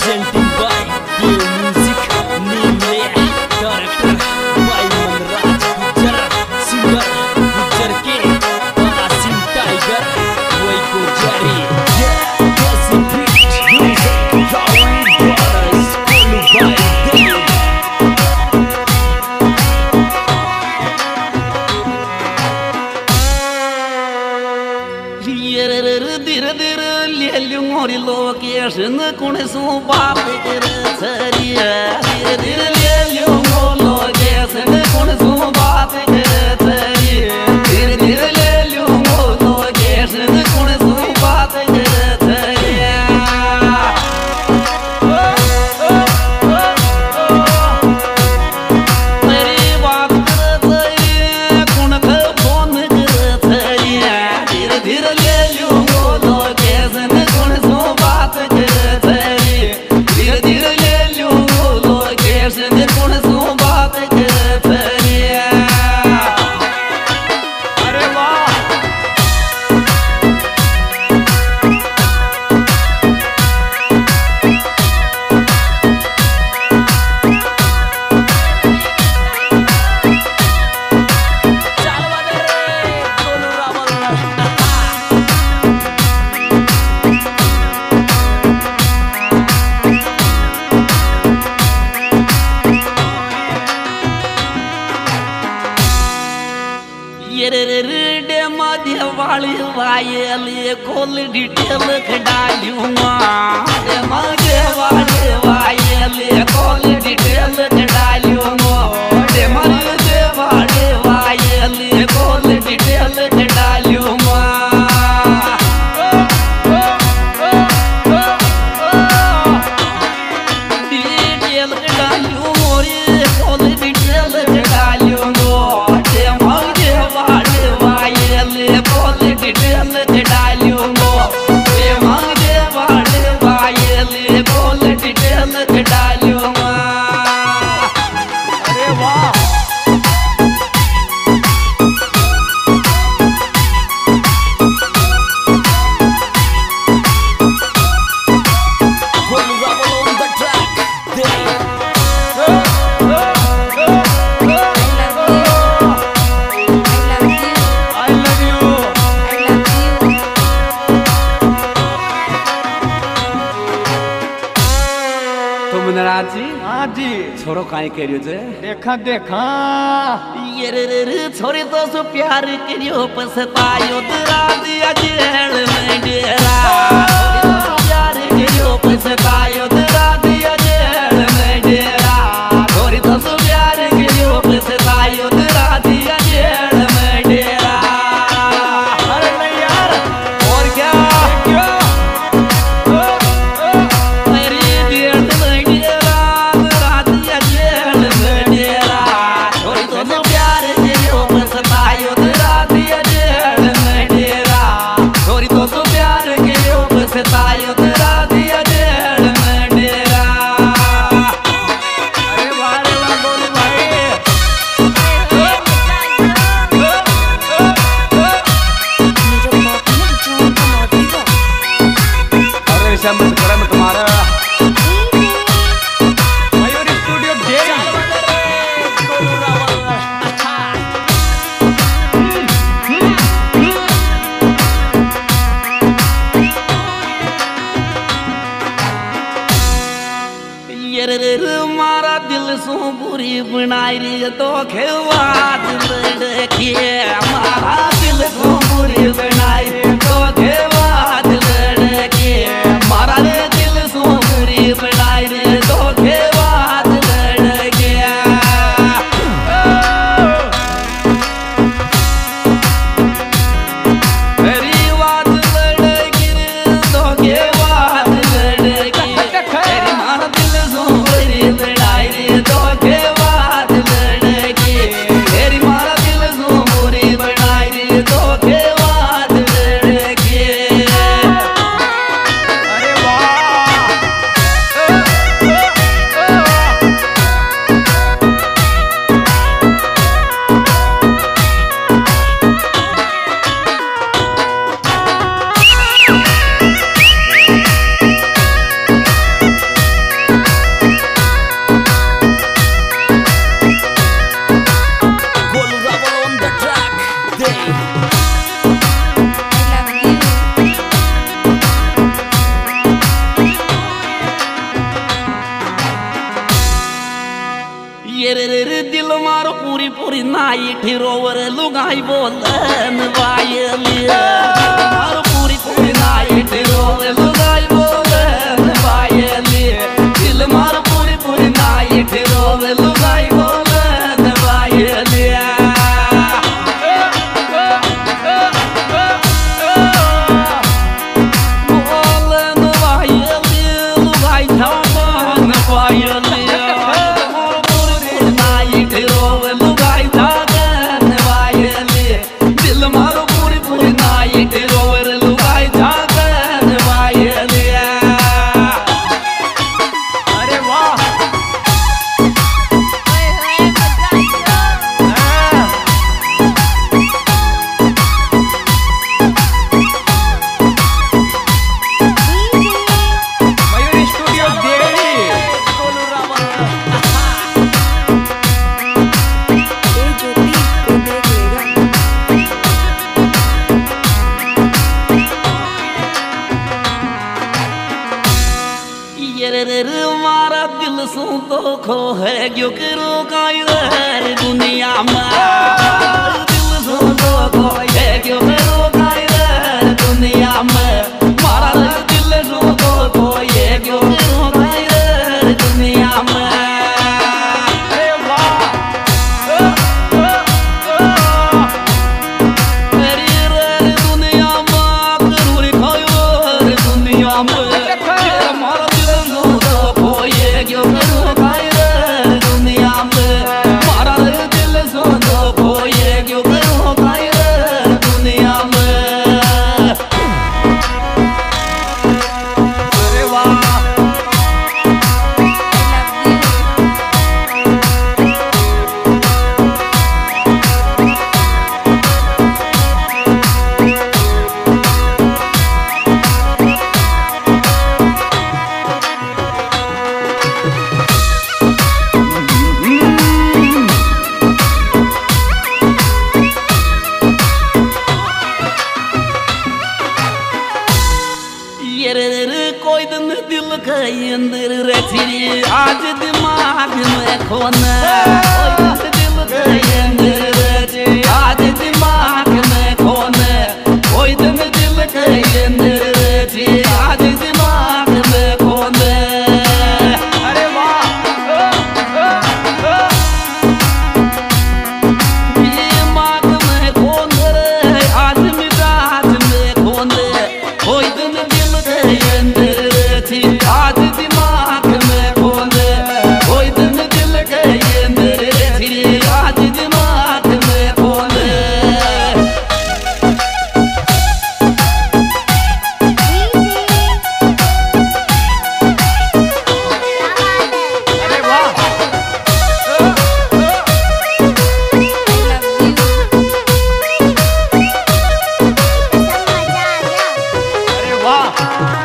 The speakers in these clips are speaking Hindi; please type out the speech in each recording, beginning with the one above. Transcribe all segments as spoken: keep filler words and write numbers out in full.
presenting by Dev Music, Nimle, director by Manraj Gujjar, singer Gujjar ke Qasim Tiger, Wai ko jari. Yeah, Qasim beat, music, Rawi Brothers, Kolu by Dev. धीरे धीरे ले लूं मोरी लोकेशन कौन सो बात करे छरिया धीरे धीरे ले लूं मोर लोकेशन कौन सो बात करे छरिया धीरे धीरे ले लूं मोर लोकेशन कौन सो बात करे छरिया तेरी बात करे छरिया कौन का फोन करे छरिया धीरे धीरे ले लूं वाली वायले खोल डिटेल डालूंगा मजे वाले वायले खोल डिटेल डालूंगा मजे वाले वायले खोल डिटेल डालूंगा डिटेल डालूं मोरी खोल डिटेल डालूंगा मजे वाले वायले डिटेल डालूंगो ये मांगे वाले वायले बोल डिटेल डालूंगा अरे वाह जी हाँ जी छोरो काहे करियो जे देखा देखा ये रे रे रे छोरी तो सो प्यार करियो पछतायो तेरा दिया जेल में डेरा प्यार करियो पछतायो तेरा दिया जेल में डेरा छोरी तो सो प्यार करियो पछतायो तेरा दिया जेल में डेरा अरे नहीं यार और क्या तुम्हारा मयूर स्टूडियो ये रे मारा दिल सो बुरी बनाई रे तो खेवाद लड़के मारा दिल सो बुरी बनाई रे तो खेवाद लड़के मारा रे दिल सो बुरी बनाई रे तो खेवाद लड़के मेरी बात लड़के तो खेवाद लड़के तेरी मारा दिल सो बुरी बनाई रे तो खेवाद लड़के तेरी मारा दिल सो बुरी बनाई रे तो खेवाद लड़के पूरी नाइट रोवर लुगाई बोलन वायली मारो पूरी पूरी नाइट रोवर लुगाई बोलन वायली दिल मारो पूरी पूरी नाइट रोवर लुगाई बोलन वायली बोलन वायली लुगाई थावन वायली मारा दिल सू तो खो है क्यों करो कायर दुनिया में दिल सू तो खो है क्यों करो कायर दुनिया में मारा दिल सू तो खो है क्यों करो कायर दुनिया में कोई दिन दिल के अंदर रखी आज दिमाग में खोना कोई दिन दिल के अंदर रखी आज दिमाग में खोना कोई दिन दिल के अंदर रखी आज दिमाग में खोना अरे वाह दिमाग में खोना आज मिजाज में खोना कोई दिन दिल के अंदर आज दिमाग में खोले कोई दिन दिल के अंदर थी आज दिमाग में खोले अरे वाह अरे वाह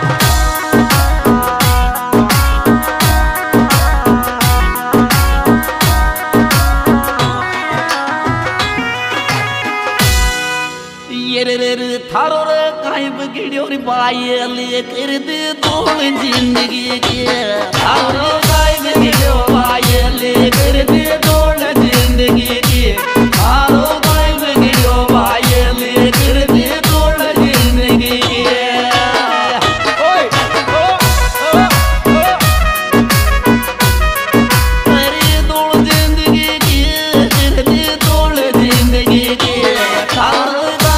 थारो रे काई बिगड़ियो रे बाये कर दे तोड़ जिंदगी के थारो रे काई बिगड़ियो बाये कर दे तोड़ जिंदगी के थारो काई बिगड़ियो बाये कर दे तोड़ जिंदगी के ओए ओ ओ ओ करे तोड़ जिंदगी के कर दे तोड़ जिंदगी के थारो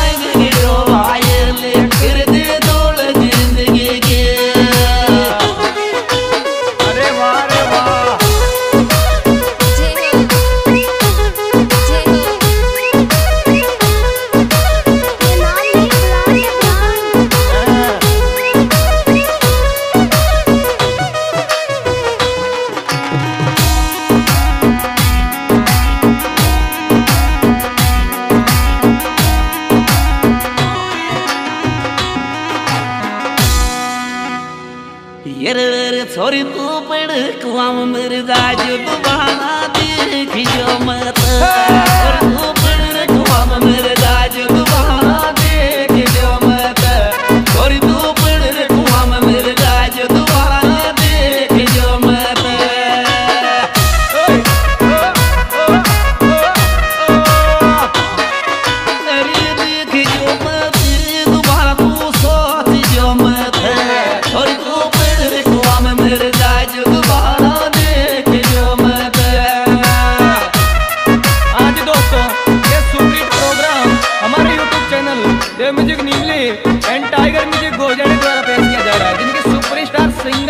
छोरी तू पड़ कुआं मेरे दाजू दुबारा देख जो मत तू पड़ कुआं मेरे दाजू दुबारा देख जो मत छोरी तू पड़ कुआं मेरे दाजू दुबारा देख जो मत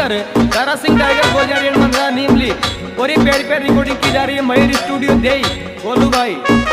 प्रोड्यूसर तारा सिंह टाइगर गोलजारी मंदरा नीमली और ये पेड़ पे रिकॉर्डिंग की जा रही है मयूर स्टूडियो देई। बोलू भाई।